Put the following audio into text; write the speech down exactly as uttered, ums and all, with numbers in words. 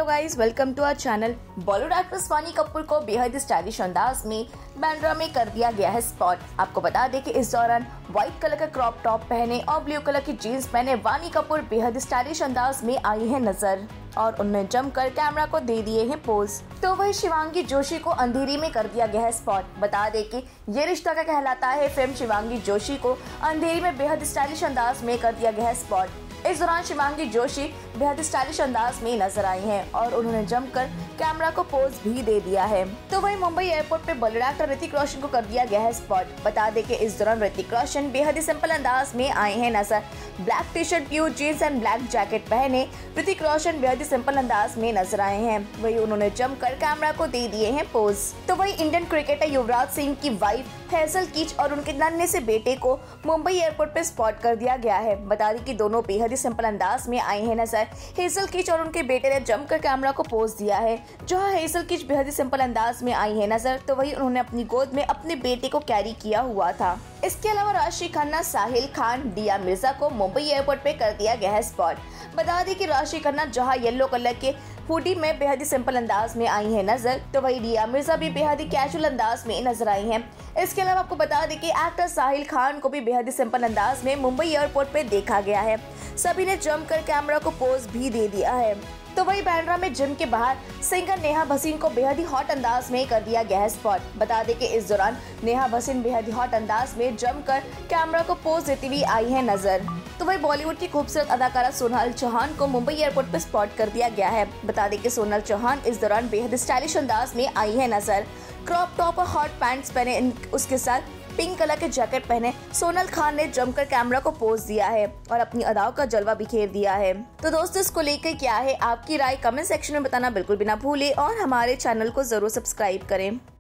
Hello guys, welcome to our channel. Bollywood actress Vaani Kapoor को बेहद stylish अंदाज में बांद्रा में कर दिया गया है स्पॉट। आपको बता दें कि इस दौरान व्हाइट कलर का क्रॉप टॉप पहने और ब्लू कलर की जीन्स पहने वानी कपूर बेहद स्टाइलिश अंदाज में आई है नजर और उनने जमकर कैमरा को दे दिए हैं पोज। तो वही शिवांगी जोशी को अंधेरी में कर दिया गया है स्पॉट। बता दें कि ये रिश्ता क्या कहलाता है फिल्म शिवांगी जोशी को अंधेरी में बेहद स्टाइलिश अंदाज में कर दिया गया है स्पॉट। इस दौरान शिवांगी जोशी बेहद स्टाइलिश अंदाज में नजर आई हैं और उन्होंने जमकर कैमरा को पोज भी दे दिया है। तो वहीं मुंबई एयरपोर्ट पे बॉलीवुड एक्टर ऋतिक रोशन को कर दिया गया है स्पॉट। बता दें कि इस दौरान ऋतिक रोशन बेहद ही सिंपल अंदाज में आए हैं नजर। Black T shirt, blue jeans and black jacket पहने ऋतिक रोशन बेहद ही सिंपल अंदाज में नजर आए हैं। वही उन्होंने जमकर कैमरा को दे दिए हैं पोज। तो वही इंडियन क्रिकेटर युवराज सिंह की वाइफ हेजल कीच और उनके नन्हे से बेटे को मुंबई एयरपोर्ट पे स्पॉट कर दिया गया है। बता दें कि दोनों बेहद ही सिंपल अंदाज में आए हैं नजर। हेजल कीच और उनके बेटे ने जमकर कैमरा को पोज दिया है। जहां हेजल कीच बेहद ही सिंपल अंदाज में आई है नजर, तो वही उन्होंने अपनी गोद में अपने बेटे को कैरी किया हुआ था। इसके अलावा राशि खन्ना, साहिल खान, दिया मिर्जा को मुंबई एयरपोर्ट पे कर दिया गया है स्पॉट। बता दें कि राशि खन्ना जहां येलो कलर के हुडी में बेहद ही सिंपल अंदाज में आई है नजर, तो वही दिया मिर्जा भी बेहद ही कैजुअल अंदाज में नजर आई हैं। इसके अलावा आपको बता दें कि एक्टर साहिल खान को भी बेहद ही सिंपल अंदाज में मुंबई एयरपोर्ट पे देखा गया है। सभी ने जमकर कैमरा को पोज भी दे दिया है। तो वही बांद्रा में जिम के बाहर सिंगर नेहा भसीन को बेहद ही हॉट अंदाज में कर दिया गया है स्पॉट। बता दें कि इस दौरान नेहा भसीन बेहद ही हॉट अंदाज में जमकर कैमरा को पोज देती हुई आई है नजर। तो वही बॉलीवुड की खूबसूरत अदाकारा सोनाल चौहान को मुंबई एयरपोर्ट पर स्पॉट कर दिया गया है। बता दें कि सोनाल चौहान इस दौरान बेहद स्टाइलिश अंदाज में आई है नजर। क्रॉप टॉप और हॉट पैंट्स पहने, उसके साथ पिंक कलर के जैकेट पहने सोनल खान ने जमकर कैमरा को पोज दिया है और अपनी अदाओं का जलवा बिखेर दिया है। तो दोस्तों, इसको लेकर क्या है आपकी राय, कमेंट सेक्शन में बताना बिल्कुल भी ना भूलें और हमारे चैनल को जरूर सब्सक्राइब करें।